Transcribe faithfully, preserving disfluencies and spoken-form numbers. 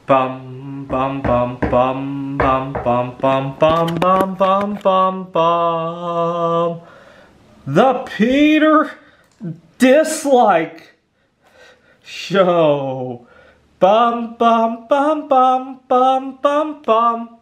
Bum bum bum bum bum bum bum bum bum bum bum bum. The Peter Dislike Show. Bum bum bum bum bum bum bum.